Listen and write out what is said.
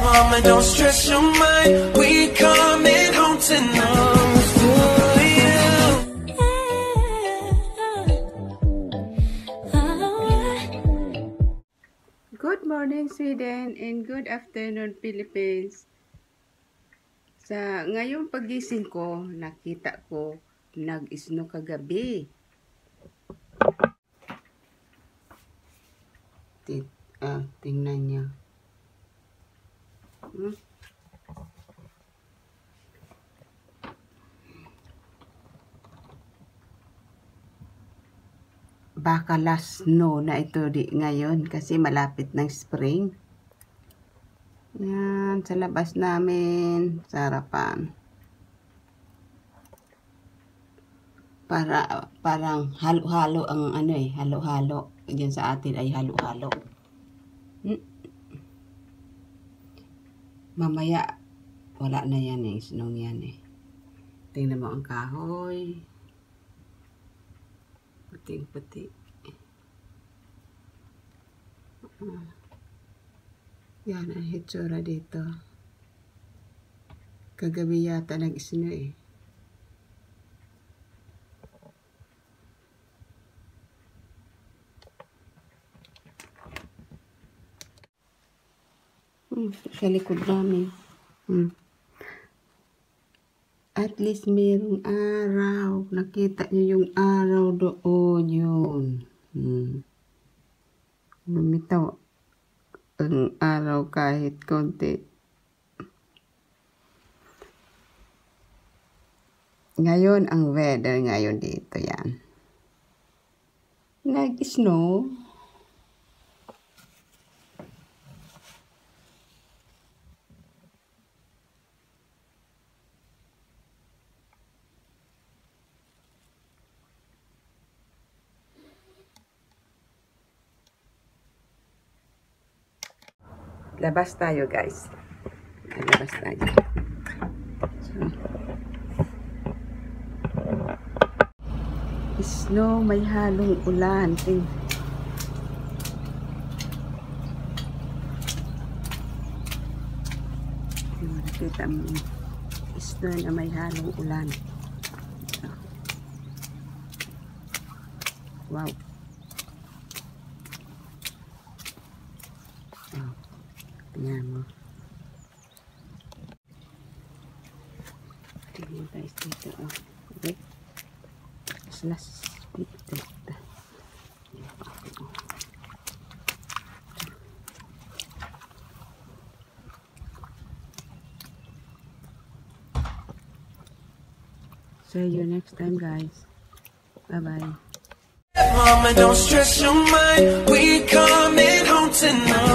mama, don't stress your mind. We coming home tonight for you. Good morning, Sweden, and good afternoon, Philippines. Sa ngayong pagising ko, nakita ko nag-snow kagabi. Tingnan niya. Baka last snow na ito ngayon kasi malapit ng spring. Yan, sa labas namin, sa harapan. Parang halo-halo ang halo-halo. Diyan sa atin ay halo-halo. Mamaya, wala na yan snow yan Tingnan mo ang kahoy. Puting-puti. Yan ang hitsura dito. Kagabi yata nag-snow sa likod namin. At least mayroong araw. Nakita niyo yung araw doon yun. Lumitaw ang araw kahit konti. Ngayon ang weather ngayon dito yan. Nag-snow. Labas tayo, guys. Labas tayo. Snow, may halong ulan. Nakita mo. Snow na may halong ulan. Wow. Tingnan mo. Tingnan guys dito. Okay. Last split dito. See you next time, guys. Bye-bye. Mama, don't stress your mind. We coming home tonight.